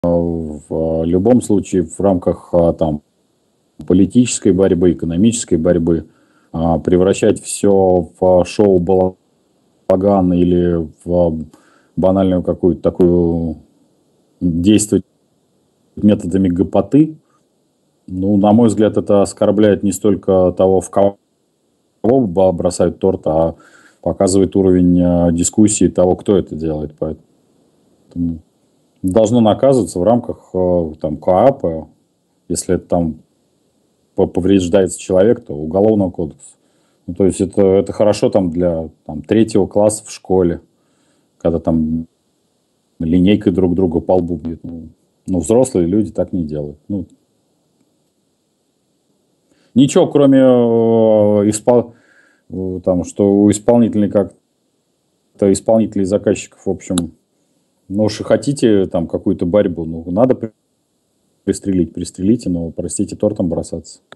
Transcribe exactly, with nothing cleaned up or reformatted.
в любом случае в рамках а, там, политической борьбы, экономической борьбы а, превращать все в шоу балаган или в банальную какую-то такую действовать методами гопоты, ну, на мой взгляд, это оскорбляет не столько того, в кого бросают торт, а показывает уровень а, дискуссии того, кто это делает. Поэтому должно наказываться в рамках а, там, КоАПа, если это там повреждается человек, то уголовного кодекса. Ну, то есть это, это хорошо там для там, третьего класса в школе, когда там линейкой друг друга по лбу бьют. Ну, ну, взрослые люди так не делают. Ну, ничего, кроме э, испол... э, там, что у исполнителей как-то исполнителей и заказчиков, в общем, ну уж и хотите там какую-то борьбу, ну, надо пристрелить, пристрелите, но, простите, тортом бросаться.